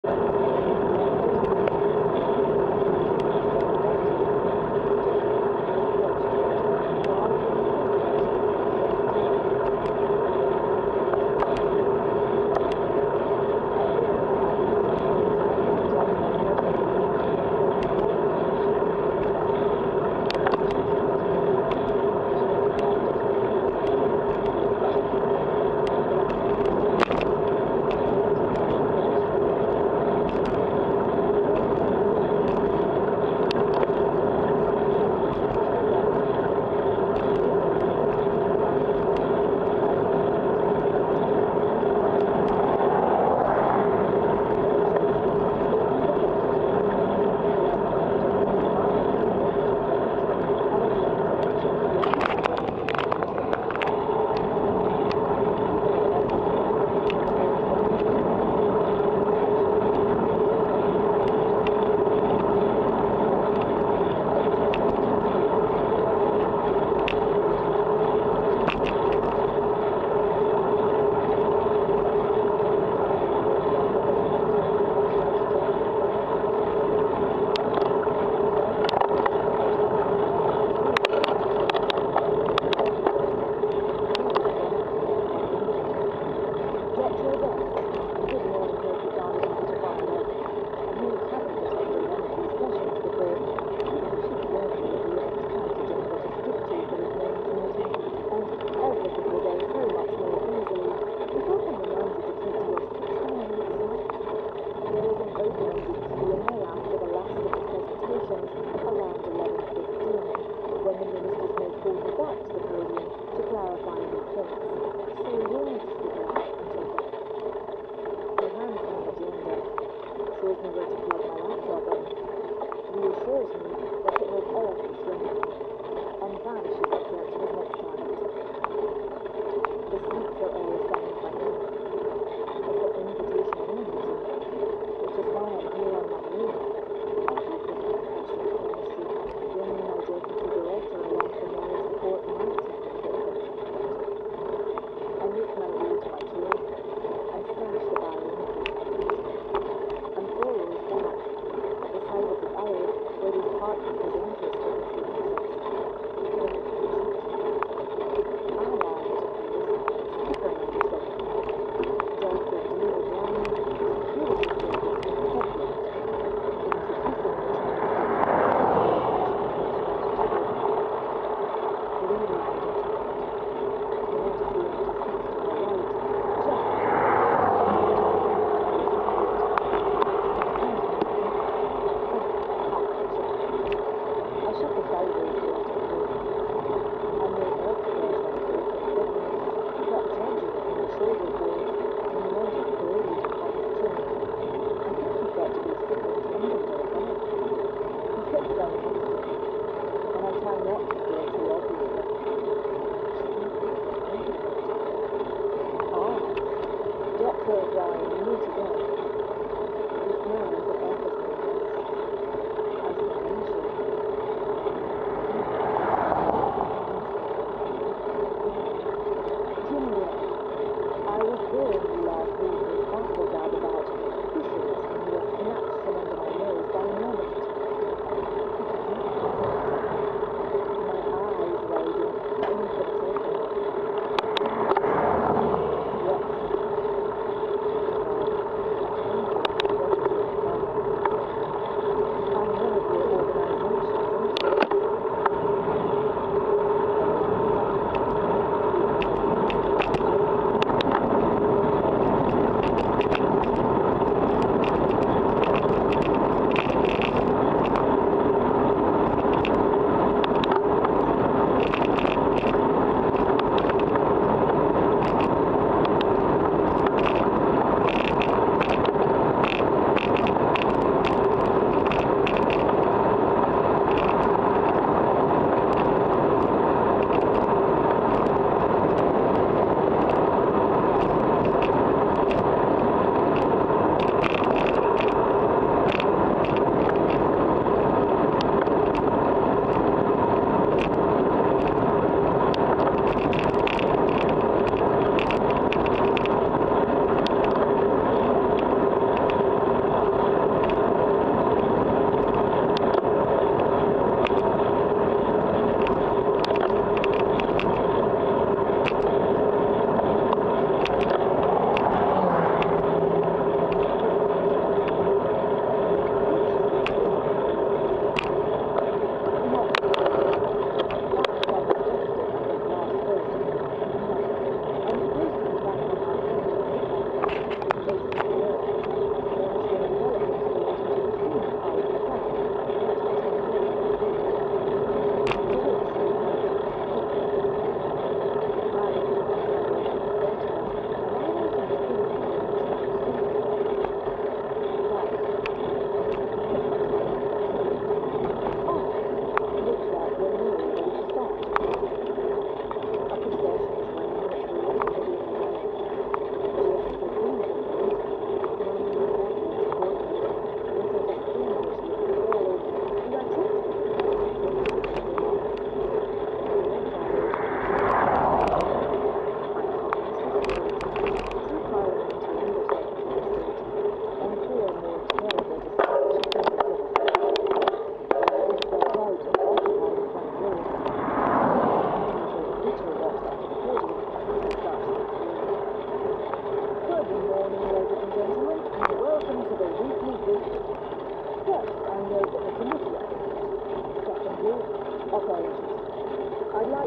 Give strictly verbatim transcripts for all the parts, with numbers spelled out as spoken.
Park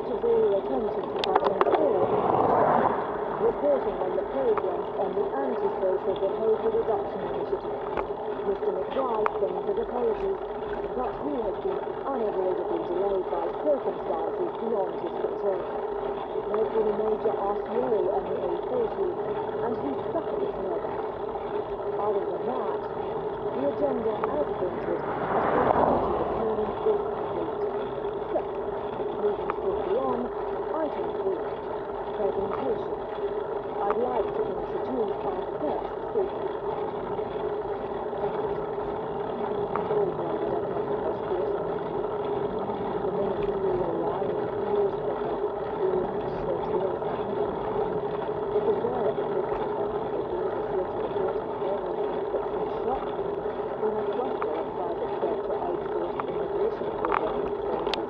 much as all your attention had been called, reporting on the progress on the Antisocial Behaviour Reduction Initiative. Mister McBride sends his apologies, but he has been unavoidably delayed by circumstances beyond his control. There's been a major R C O on the A forty, and he's stuck at his head. Other than that, the agenda as printed at the end this morning is complete. So, moving swiftly on, item three, presentation. I'd like to introduce our first speaker. All glad I don't have the first course on. The ministerial line feels better, being shit is happening. If the girl at the business of her people is a slit of the water and fixing shop things in a cluster of private sector outsourced immigration programming services,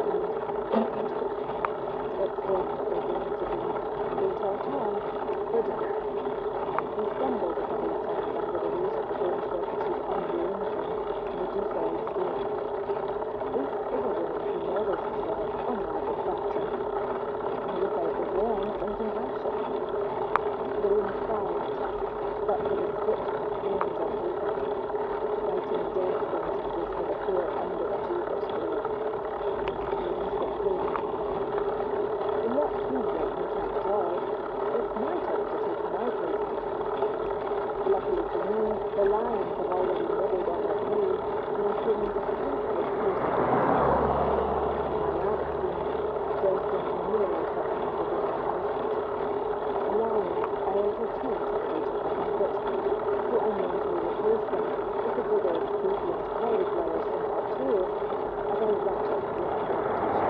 it's going to be retail town, Britain. We stumbled upon these times under the root of the Home Secretary's unwilling Medusa scheme. This is a woman who models herself on Margaret Thatcher. And without the wrong thinking action. They're inspired, but for the split opinions on paper, writing death sentences for the poor underachievers below. Realistic freedom. In what freedom we can't draw, it's my turn to take my place. Luckily for me, the lions have already nibbled on their prey and are feeling distinctly close to me. My rabbit scene, dressed in familiar cotton for this announcement. Lions are entertained to the nature of habit, so I mentally replace them with the big old creepy and cauliflowers from Arcturus as I rattle with the presentation.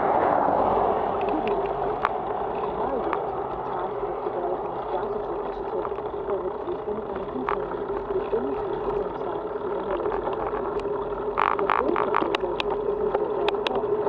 My unit is tasked with developing a strategy initiative for reducing and containing the increase in trans human-related crime. The full proposal is in progress process.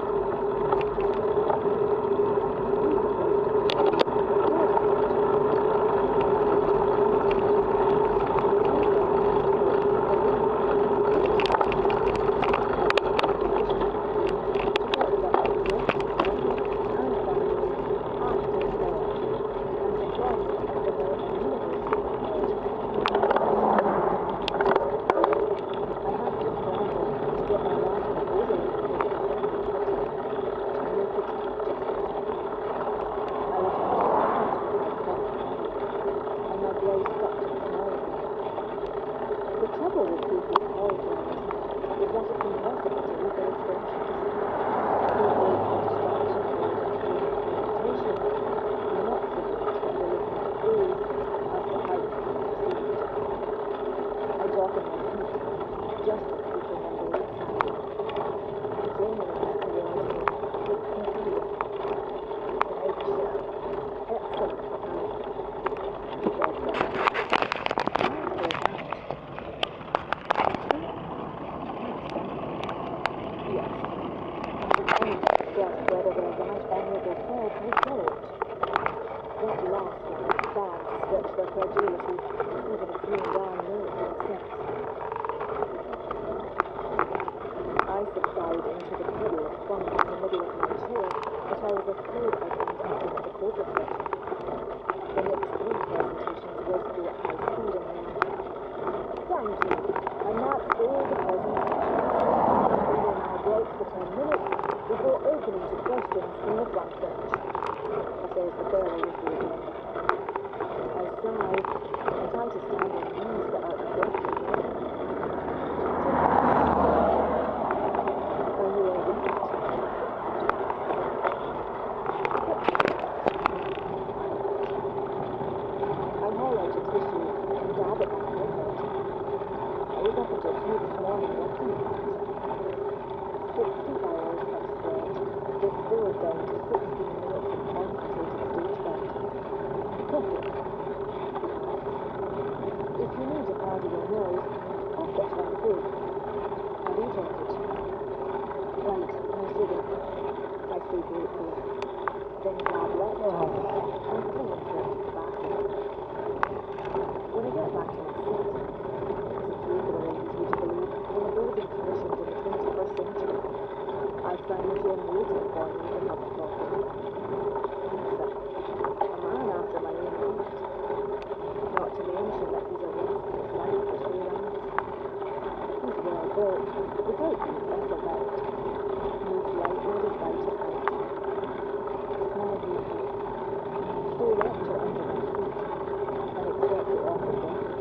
built without the use of effort, moves lightly despite his height. Small vehicle, stole lecture under my seat, and accept the offered wreckage.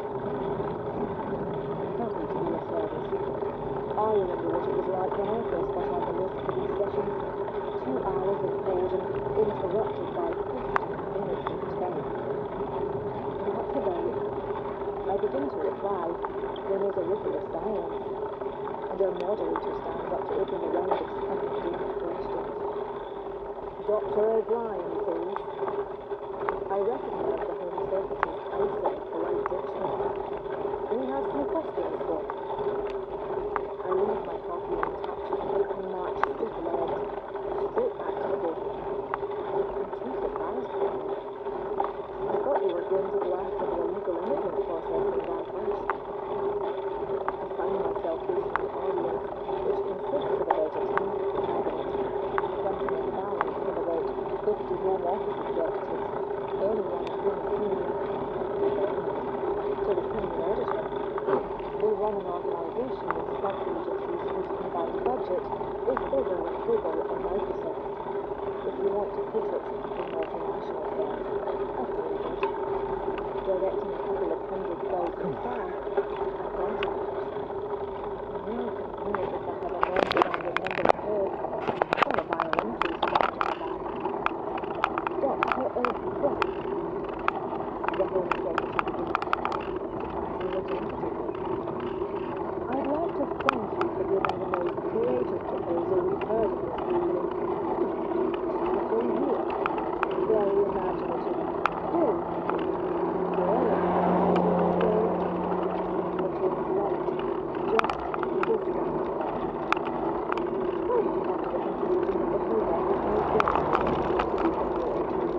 Happy to be of service. I remember what it was like when I first got on the list for these sessions. Two hours of boredom interrupted by fifteen minutes of terror. That's about it. I begin to reply when there's a ripple of silence, and our moderator stands up to open the round of spontaneous questions. Doctor O'Brien, please. I recognize the Home Secretary's icy, polite diction. We have some questions, sir. I leave my coffee untouched and march stiff-legged straight back to the boardroom. I'm too surprised for me. I thought we were going to go after the illegal immigrant processing guy first. I find myself facing the audience, which consists of about a tenth of the cabinet, fronting a balance of about fifty Home Office executives, any one of whom is senior, if any, to the senior auditor. We run an organisation with sub-agencies whose combined budget is bigger than Google or Microsoft. If you want to put it in multinational terms, I believe it. Directing a couple of hundred thousand staff and contractors. No convenient if I have a non-standard member's head or a violin case wrapped in the back. Doctor O'Brien, the Home Secretary begins, surprisingly tentatively. I'd like to thank you for giving the most creative proposal we've heard in this evening. Typical you. Very imaginative. Very very imaginative. But you're right. Just this round. How did you come to the conclusion that the Home Office knows best to get you to do your duty?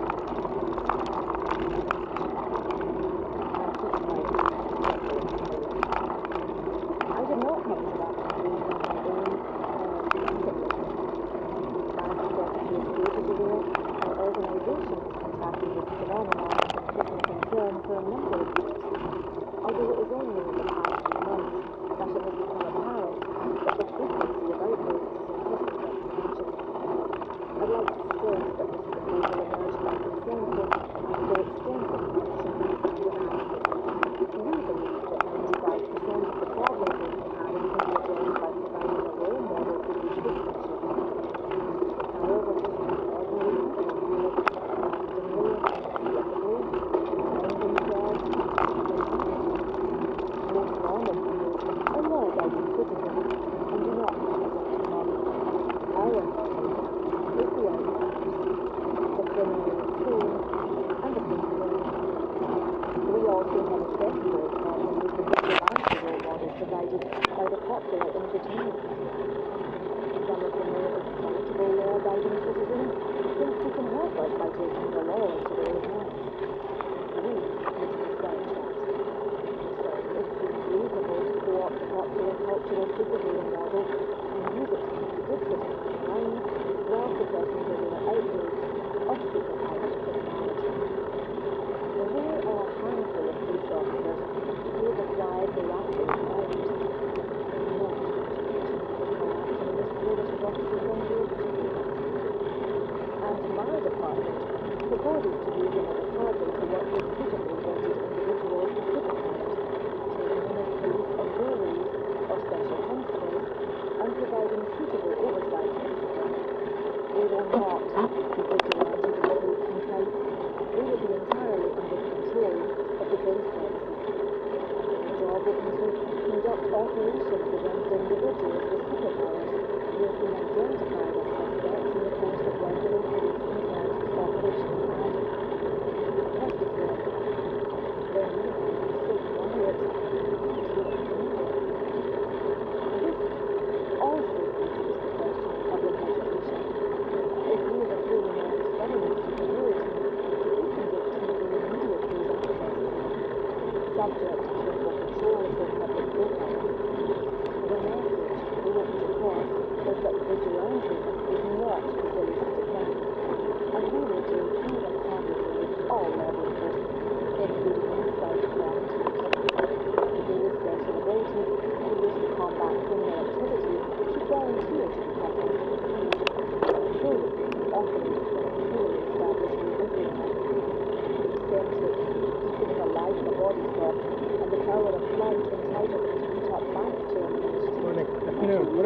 I keep my I did not come to that conclusion on my own or separately. As Secretary of State is aware, our organisation has been tackling this phenomenon of increasing concern for a number of years, although it was only in the past few months that it has become apparent that the frequency of outbreaks surpasses expectations. I'd like to stress that this proposal emerged by consensus after extensive discussion and analysis. We believe that ninety-five percent of the problems we've been having can be addressed by providing a role model for good citizenship. However, just take ordinary people who live randomly inexplicably, find themselves inconspicuous. Most normal people are law-abiding citizens and do not represent the mob. Our moderator is the outliers, the criminally insane and the painfully insane. We also have a secondary problem with the vigilante role model provided by the popular entertainment media. Some of the more excitable law-abiding citizens think they can help us by taking the law into their own hands. We need to discourage that. Instead, it seems reasonable to co-opt the popular cultural superhero model and use it to keep the good citizens in line while suppressing the rare outbreaks of superpowered criminality. There are a handful of police officers who have acquired miraculous powers. Not much attention is required to manipulate these officers' dangerous superpowers. And my department proposes to use them as a cadre to work with suitably vetted individuals with superpowers, training them as police auxiliaries or special constables, and providing suitable oversight into them. We will not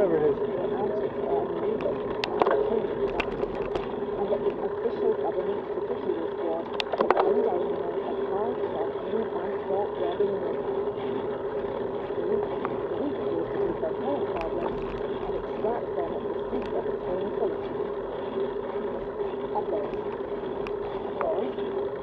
whatever it is. to the antics air music and the changing sound, and that the official government security squad is one day known as hard soft new bank vault robbing in. The weak, the weak used to take their current problems and extract them at the seat of its own solution. Applause. Applause.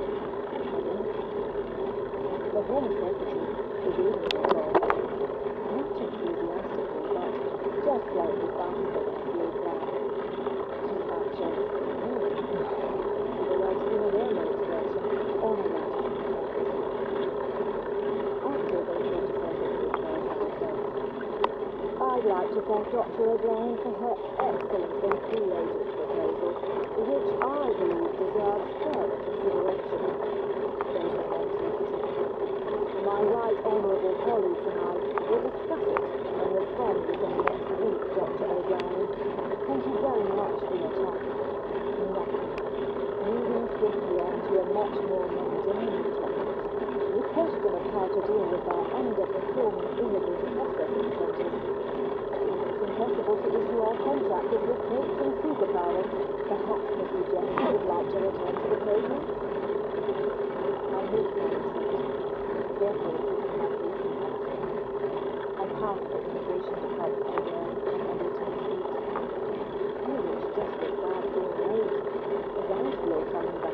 The Home Secretary, the reading was all, not enthusiastically, but just slightly faster than Steel Cloud. She sat just really. The words in a railway expression on a writing surface. After the Legislative Affairs Hour said, I'd like to thank Doctor O'Brien for her excellently creative proposal, which I believe deserves further consideration. Says the Home Secretary. My right honourable colleagues and I will discuss it and respond within next week, Doctor O'Brien. Thank you very much for your time. Now, moving swiftly on to a much more mundane topic. The question of how to deal with our underperforming immigrant processing centres. It's impossible to issue our contractors with crates and superpowers. Perhaps Mister Jeffrey would like to return to the program? I hope so. Therefore, taking my place in council, I passed the immigration department again and I returned seat. I wish just as bad being late as I feel coming back.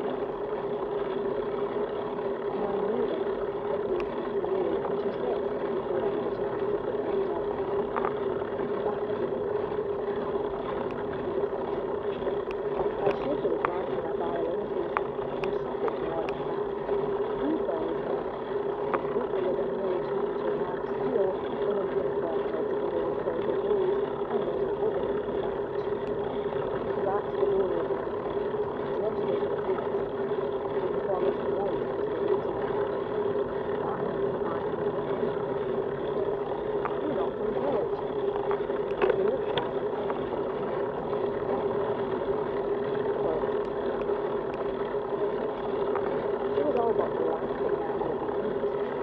And I knew that the police would be really interested before I had a chance to sit back down. Back at the door. I shakily glanced at my violin piece and shuffled towards the back. He followed me. With a nearly twenty man steel in a uniform held together with silver rules and made a woman in the back. That's the door open. Dressed as a priest, didn't follow the light into the meeting. That is fine. You're not from college. You look fine. She was all but laughing at me at the end.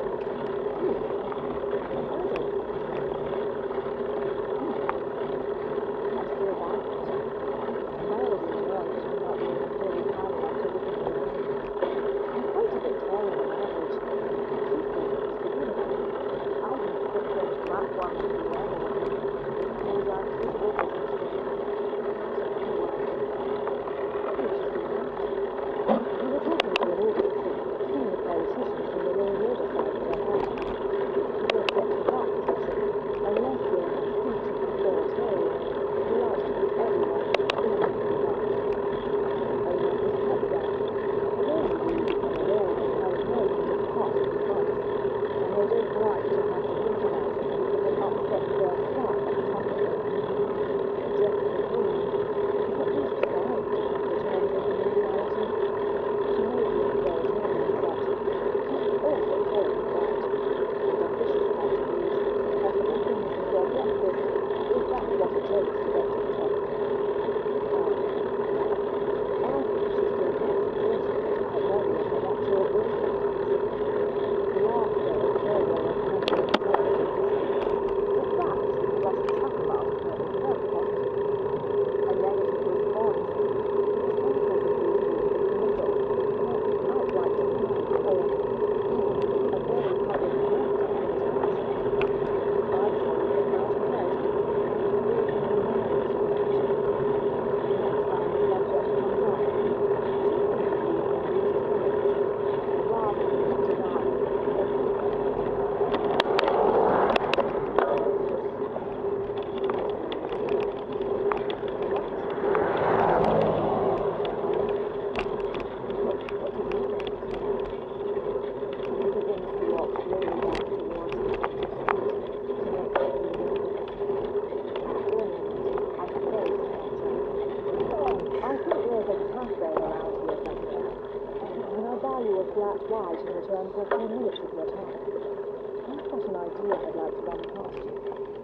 Flat white in return for a few minutes of your time. I've got an idea I'd like to run past you.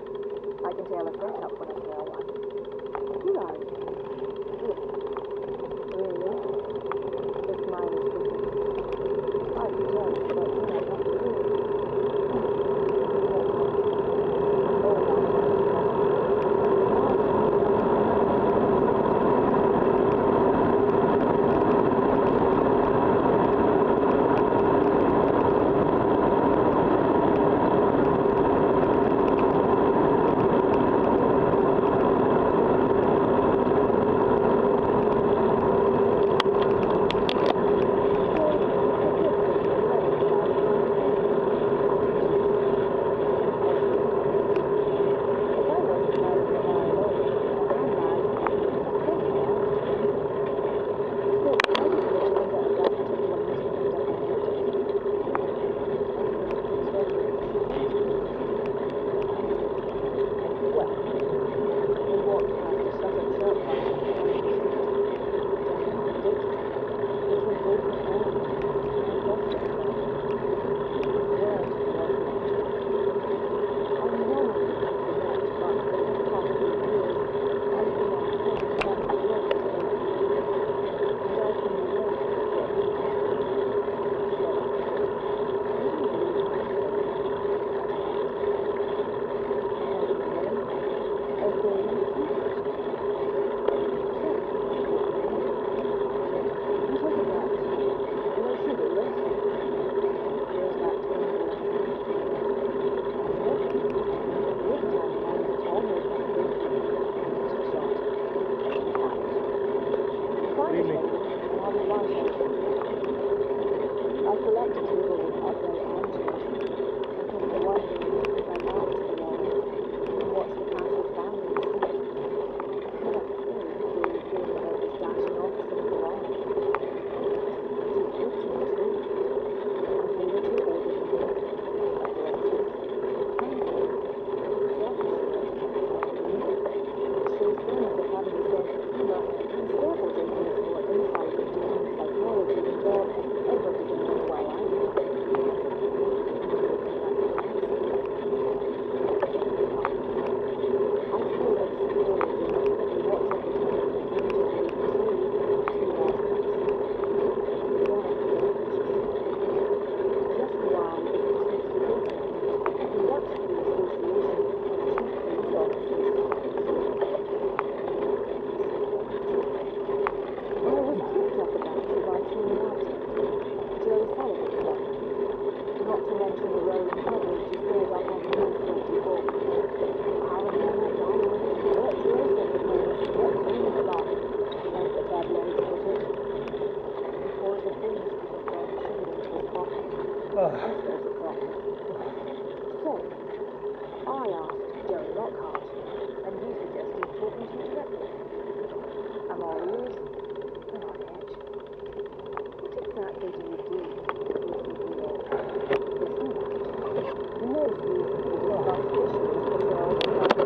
I can tail a set up when I hear one. Right. Look. Really? The smile is wicked. I could tell, but then I'd have to do it. All right. I asked Joey Lockhart, and you suggested talking to you directly. I'm all ears. I'm on edge. What exactly do you do with C P A? Listen about. Most recently discussed issues patrolled by the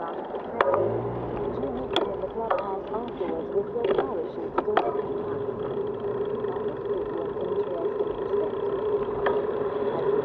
Did you meet them in the clubhouse afterwards with your parachute still in your hand? That would give you an interesting perspective. As you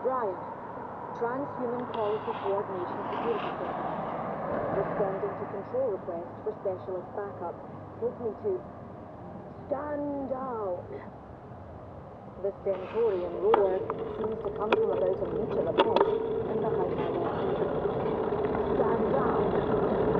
O'Brien, Transhuman Policy Coordination Security Center. Responding to control request for specialist backup. Take me to... Stand down! The stentorian roar seems to come from about a metre ahead and behind my left. Stand down!